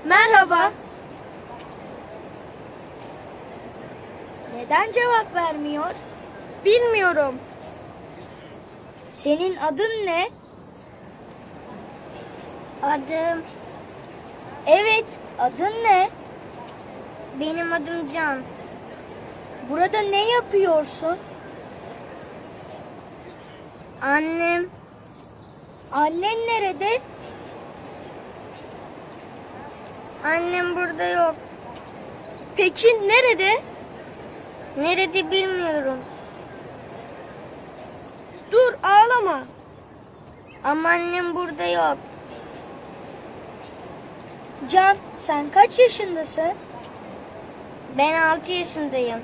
Merhaba. Neden cevap vermiyor? Bilmiyorum. Senin adın ne? Adım... Evet, adın ne? Benim adım Can. Burada ne yapıyorsun? Annem... Annen nerede? Annem burada yok. Peki nerede? Nerede bilmiyorum. Dur, ağlama. Ama annem burada yok. Can, sen kaç yaşındasın? Ben 6 yaşındayım.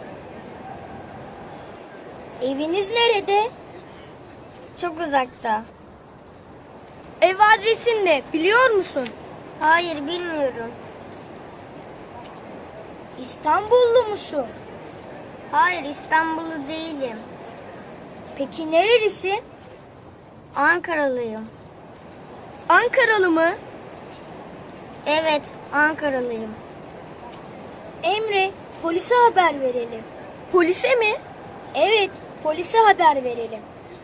Eviniz nerede? Çok uzakta. Ev adresin ne, biliyor musun? Hayır, bilmiyorum. İstanbullu musun? Hayır, İstanbullu değilim. Peki nerelisin? Ankaralıyım. Ankaralı mı? Evet, Ankaralıyım. Emre, polise haber verelim. Polise mi? Evet, polise haber verelim.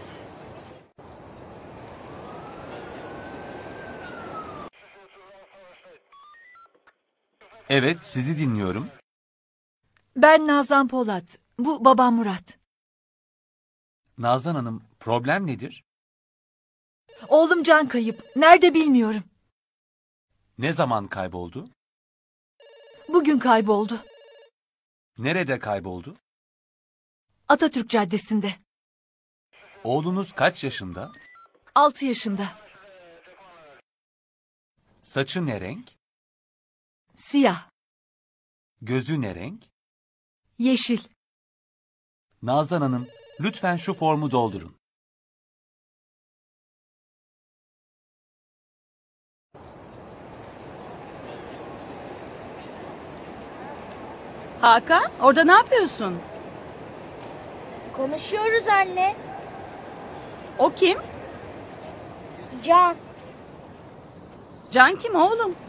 Evet, sizi dinliyorum. Ben Nazan Polat. Bu babam Murat. Nazan Hanım, problem nedir? Oğlum Can kayıp. Nerede bilmiyorum. Ne zaman kayboldu? Bugün kayboldu. Nerede kayboldu? Atatürk Caddesi'nde. Oğlunuz kaç yaşında? 6 yaşında. Saçı ne renk? Siyah. Gözü ne renk? Yeşil. Nazan Hanım, lütfen şu formu doldurun. Hakan, orada ne yapıyorsun? Konuşuyoruz anne. O kim? Can, Can kim oğlum?